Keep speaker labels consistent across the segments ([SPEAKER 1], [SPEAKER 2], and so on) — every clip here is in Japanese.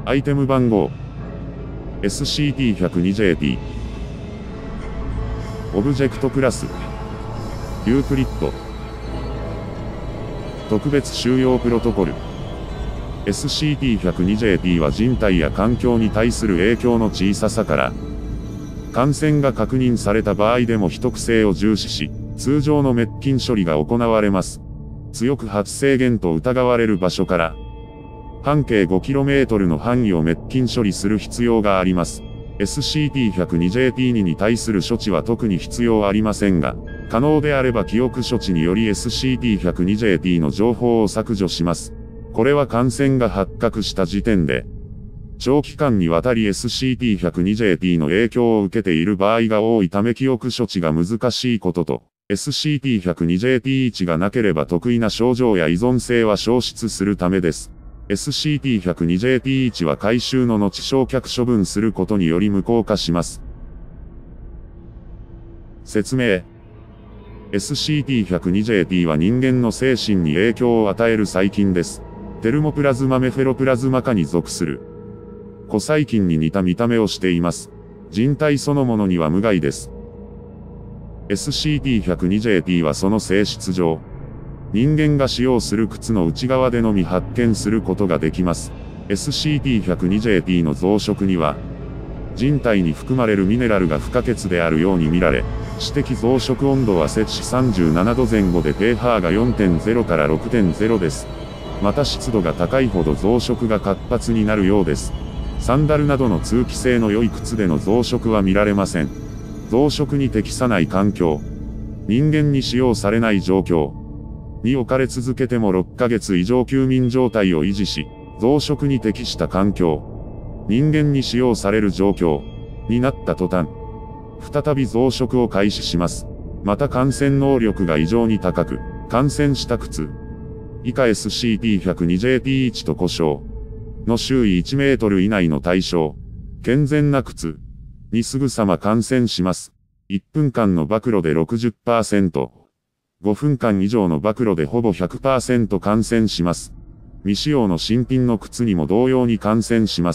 [SPEAKER 1] アイテム番号 SCP-102JP オブジェクトクラスユークリッド特別収容プロトコル SCP-102JP は人体や環境に対する影響の小ささから、感染が確認された場合でも秘匿性を重視し、通常の滅菌処理が行われます。強く発生源と疑われる場所から、半径 5km の範囲を滅菌処理する必要があります。SCP-102JP2 に対する処置は特に必要ありませんが、可能であれば記憶処置により SCP-102JP の情報を削除します。これは感染が発覚した時点で、長期間にわたり SCP-102JP の影響を受けている場合が多いため記憶処置が難しいことと、SCP-102JP1 がなければ特異な症状や依存性は消失するためです。SCP-102JP1 は回収の後焼却処分することにより無効化します。説明。SCP-102JP は人間の精神に影響を与える細菌です。テルモプラズマメフェロプラズマ科に属する古細菌に似た見た目をしています。人体そのものには無害です。SCP-102JP はその性質上、人間が使用する靴の内側でのみ発見することができます。SCP-102JP の増殖には、人体に含まれるミネラルが不可欠であるように見られ、私的増殖温度は摂氏37度前後で pH が 4.0 から 6.0 です。また湿度が高いほど増殖が活発になるようです。サンダルなどの通気性の良い靴での増殖は見られません。増殖に適さない環境、人間に使用されない状況に置かれ続けても6ヶ月以上休眠状態を維持し、増殖に適した環境、人間に使用される状況になった途端、再び増殖を開始します。また感染能力が異常に高く、感染した靴、以下 SCP-102JP1 と呼称の周囲1メートル以内の対象、健全な靴にすぐさま感染します。1分間の暴露で 60%、5分間以上の暴露でほぼ 100% 感染します。未使用の新品の靴にも同様に感染します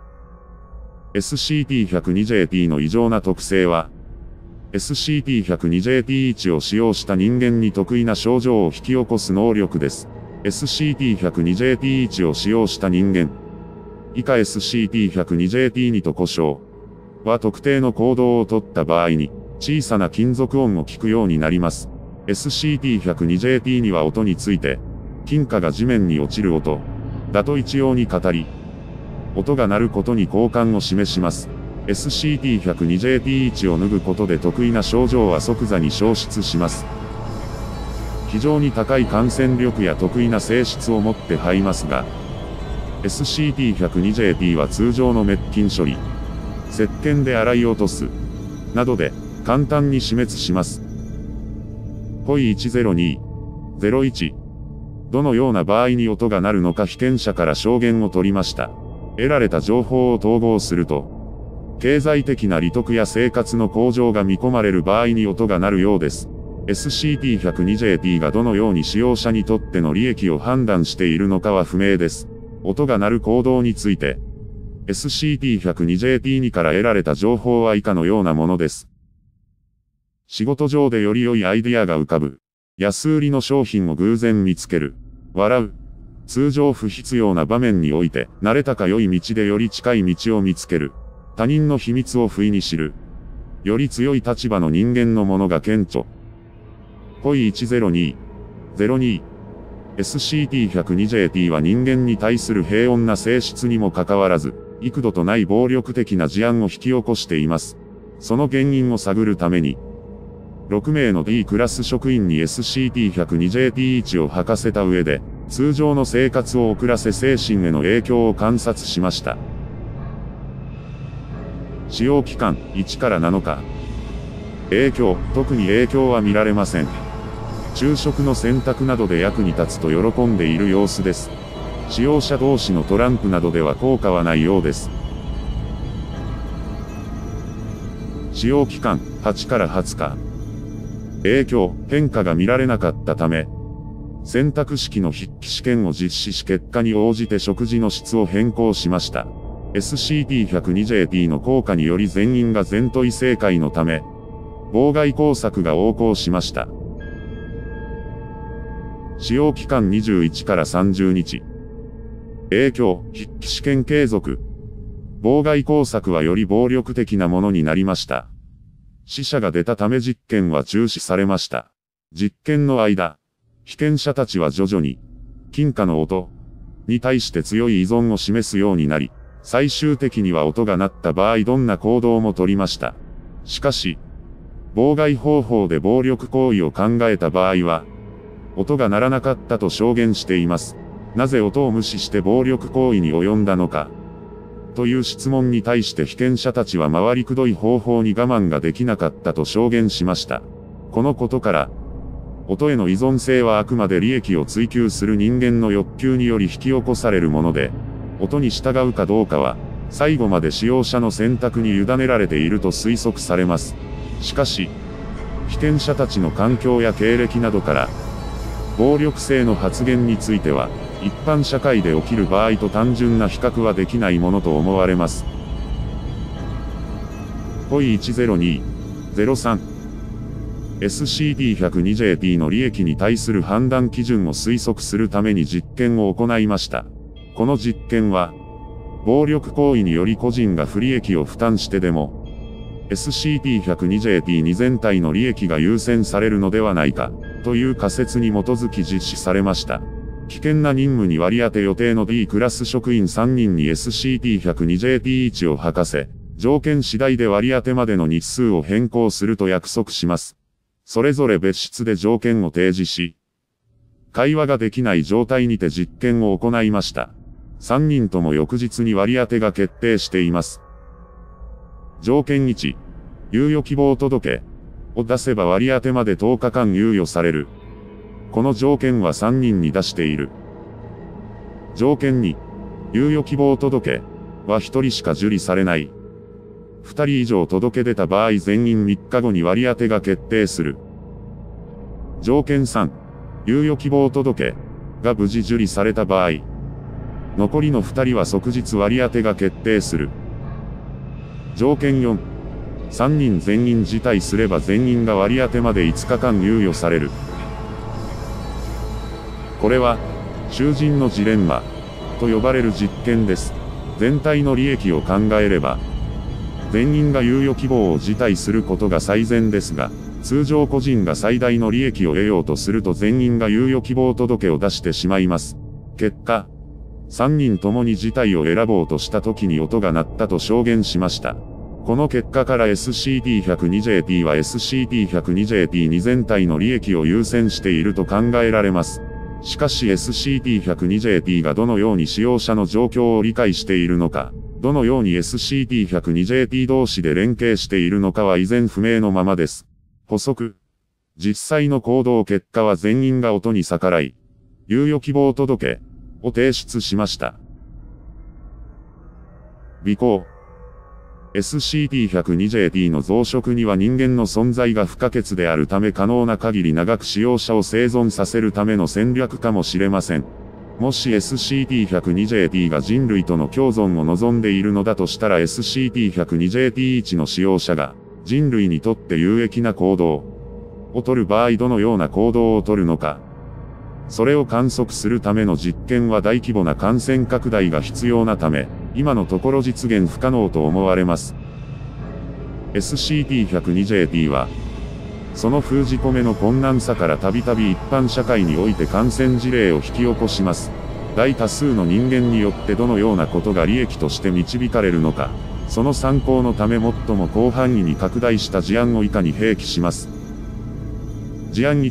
[SPEAKER 1] 。SCP-102JP の異常な特性は、SCP-102JP1 を使用した人間に特異な症状を引き起こす能力です。SCP-102JP1 を使用した人間、以下 SCP-102JP2 と呼称は特定の行動をとった場合に、小さな金属音を聞くようになります。SCP-102JP2 は音について、金貨が地面に落ちる音、だと一様に語り、音が鳴ることに好感を示します。SCP-102JP1 を脱ぐことで特異な症状は即座に消失します。非常に高い感染力や特異な性質を持って這いますが、SCP-102JP は通常の滅菌処理、石鹸で洗い落とす、などで簡単に死滅します。ホイ102-01どのような場合に音が鳴るのか被験者から証言を取りました。得られた情報を統合すると、経済的な利得や生活の向上が見込まれる場合に音が鳴るようです。SCP-102JP がどのように使用者にとっての利益を判断しているのかは不明です。音が鳴る行動について、SCP-102JP2 から得られた情報は以下のようなものです。仕事上でより良いアイデアが浮かぶ。安売りの商品を偶然見つける。笑う。通常不必要な場面において、慣れたか良い道でより近い道を見つける。他人の秘密を不意に知る。より強い立場の人間のものが顕著。ホイ102-02 SCP-102JP は人間に対する平穏な性質にもかかわらず、幾度とない暴力的な事案を引き起こしています。その原因を探るために、6名の D クラス職員に SCP-102JP1 を吐かせた上で、通常の生活を送らせ精神への影響を観察しました。使用期間1から7日。特に影響は見られません。昼食の選択などで役に立つと喜んでいる様子です。使用者同士のトランプなどでは効果はないようです。使用期間8から20日。変化が見られなかったため、選択式の筆記試験を実施し結果に応じて食事の質を変更しました。 SCP-102JP の効果により全員が全問い正解のため、妨害工作が横行しました。使用期間21から30日。影響、筆記試験継続。妨害工作はより暴力的なものになりました。死者が出たため実験は中止されました。実験の間、被験者たちは徐々に、金貨の音に対して強い依存を示すようになり、最終的には音が鳴った場合どんな行動も取りました。しかし、妨害方法で暴力行為を考えた場合は、音が鳴らなかったと証言しています。なぜ音を無視して暴力行為に及んだのかという質問に対して被験者たちは回りくどい方法に我慢ができなかったと証言しました。このことから、音への依存性はあくまで利益を追求する人間の欲求により引き起こされるもので、音に従うかどうかは、最後まで使用者の選択に委ねられていると推測されます。しかし、被験者たちの環境や経歴などから、暴力性の発言については、一般社会で起きる場合と単純な比較はできないものと思われます。ポイ 102-03 SCP-102JP の利益に対する判断基準を推測するために実験を行いました。この実験は、暴力行為により個人が不利益を負担してでも、SCP-102JP に全体の利益が優先されるのではないか、という仮説に基づき実施されました。危険な任務に割り当て予定の D クラス職員3人に SCP-102JP1 を吐かせ、条件次第で割り当てまでの日数を変更すると約束します。それぞれ別室で条件を提示し、会話ができない状態にて実験を行いました。3人とも翌日に割り当てが決定しています。条件1、猶予希望届を出せば割り当てまで10日間猶予される。この条件は3人に出している。条件2、猶予希望届は1人しか受理されない。2人以上届け出た場合全員3日後に割り当てが決定する。条件3、猶予希望届が無事受理された場合、残りの2人は即日割り当てが決定する。条件4、3人全員辞退すれば全員が割り当てまで5日間猶予される。これは、囚人のジレンマと呼ばれる実験です。全体の利益を考えれば、全員が猶予希望を辞退することが最善ですが、通常個人が最大の利益を得ようとすると全員が猶予希望届を出してしまいます。結果、3人ともに辞退を選ぼうとした時に音が鳴ったと証言しました。この結果から SCP-102JP は SCP-102JP に全体の利益を優先していると考えられます。しかし SCP-102JP がどのように使用者の状況を理解しているのか、どのように SCP-102JP 同士で連携しているのかは依然不明のままです。補足。実際の行動結果は全員が音に逆らい、猶予希望届を提出しました。尾行。SCP-102JP の増殖には人間の存在が不可欠であるため可能な限り長く使用者を生存させるための戦略かもしれません。もし SCP-102JP が人類との共存を望んでいるのだとしたら SCP-102JP1 の使用者が人類にとって有益な行動を取る場合どのような行動を取るのか。それを観測するための実験は大規模な感染拡大が必要なため、今のところ実現不可能と思われます。SCP-102JP は、その封じ込めの困難さからたびたび一般社会において感染事例を引き起こします。大多数の人間によってどのようなことが利益として導かれるのか、その参考のため最も広範囲に拡大した事案を以下に併記します。事案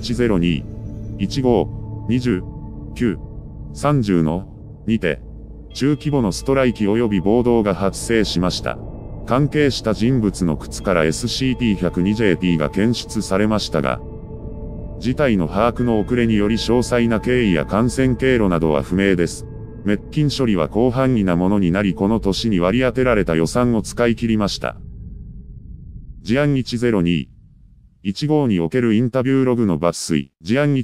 [SPEAKER 1] 102、15、20、9、30の、にて、中規模のストライキ及び暴動が発生しました。関係した人物の靴から SCP-102JP が検出されましたが、事態の把握の遅れにより詳細な経緯や感染経路などは不明です。滅菌処理は広範囲なものになりこの年に割り当てられた予算を使い切りました。事案102、15におけるインタビューログの抜粋。事案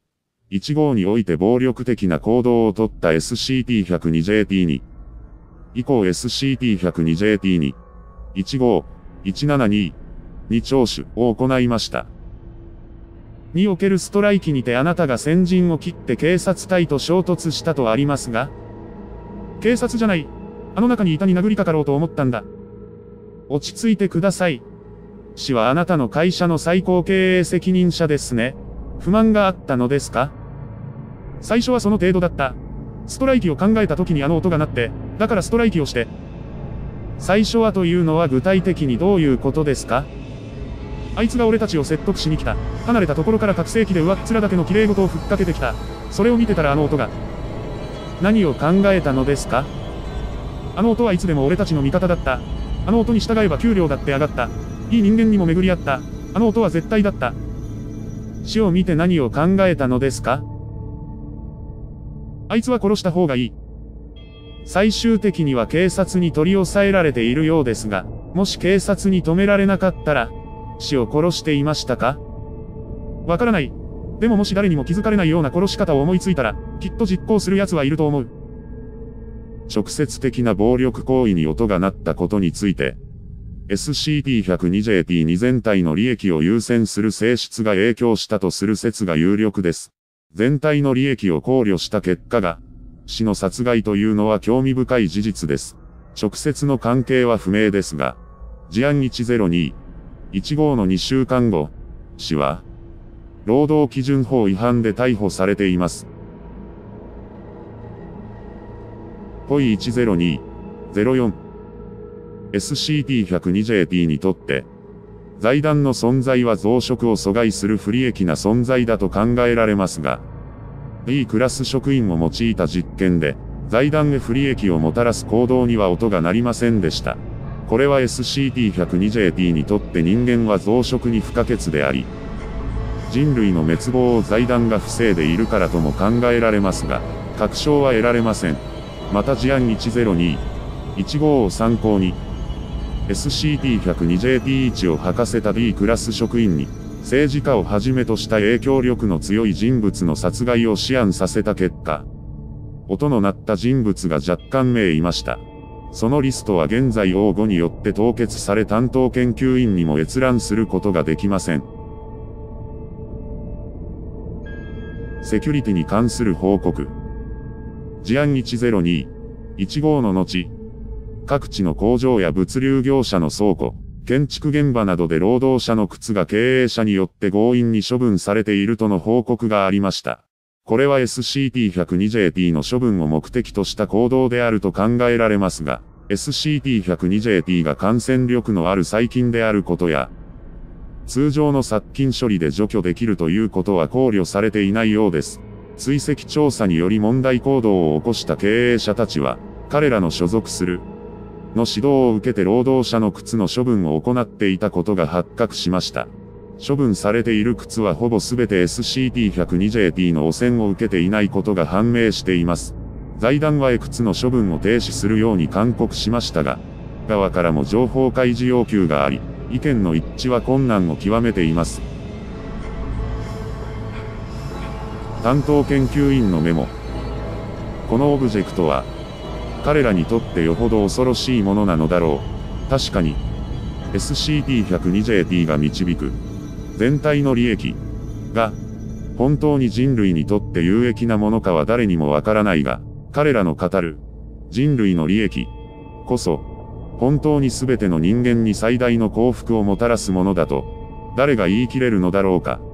[SPEAKER 1] 102、15において暴力的な行動をとった SCP-102JP に、 以降 SCP-102JT に、15172に聴取を行いました。におけるストライキにてあなたが先陣を切って警察隊と衝突したとありますが、警察じゃない。あの中にいたに殴りかかろうと思ったんだ。落ち着いてください。氏はあなたの会社の最高経営責任者ですね。不満があったのですか？最初はその程度だった。ストライキを考えた時にあの音が鳴って、だからストライキをして。最初はというのは具体的にどういうことですか？あいつが俺たちを説得しに来た。離れたところから拡声器で上っ面だけの綺麗事をふっかけてきた。それを見てたらあの音が。何を考えたのですか？あの音はいつでも俺たちの味方だった。あの音に従えば給料だって上がった。いい人間にも巡り合った。あの音は絶対だった。死を見て何を考えたのですか？あいつは殺した方がいい。最終的には警察に取り押さえられているようですが、もし警察に止められなかったら、死を殺していましたか？わからない。でももし誰にも気づかれないような殺し方を思いついたら、きっと実行する奴はいると思う。直接的な暴力行為に音が鳴ったことについて、SCP-102JT2 全体の利益を優先する性質が影響したとする説が有力です。全体の利益を考慮した結果が、死の殺害というのは興味深い事実です。直接の関係は不明ですが、事案102、15の2週間後、死は、労働基準法違反で逮捕されています。ポイ102、04、SCP-102JT にとって、財団の存在は増殖を阻害する不利益な存在だと考えられますが、B クラス職員を用いた実験で、財団へ不利益をもたらす行動には音が鳴りませんでした。これは SCP-102JT にとって人間は増殖に不可欠であり、人類の滅亡を財団が防いでいるからとも考えられますが、確証は得られません。また事案102、15を参考に、SCP-102JT1 を吐かせた B クラス職員に、政治家をはじめとした影響力の強い人物の殺害を思案させた結果、音の鳴った人物が若干名いました。そのリストは現在応募によって凍結され担当研究員にも閲覧することができません。セキュリティに関する報告。事案102、15の後、各地の工場や物流業者の倉庫、建築現場などで労働者の靴が経営者によって強引に処分されているとの報告がありました。これは SCP-102JT の処分を目的とした行動であると考えられますが、SCP-102JT が感染力のある細菌であることや、通常の殺菌処理で除去できるということは考慮されていないようです。追跡調査により問題行動を起こした経営者たちは、彼らの所属する、の指導を受けて労働者の靴の処分を行っていたことが発覚しました。処分されている靴はほぼすべて SCP-102JT の汚染を受けていないことが判明しています。財団は靴の処分を停止するように勧告しましたが、側からも情報開示要求があり、意見の一致は困難を極めています。担当研究員のメモ。このオブジェクトは、彼らにとってよほど恐ろしいものなのだろう。確かに、SCP-102JT が導く、全体の利益が、本当に人類にとって有益なものかは誰にもわからないが、彼らの語る、人類の利益こそ、本当に全ての人間に最大の幸福をもたらすものだと、誰が言い切れるのだろうか。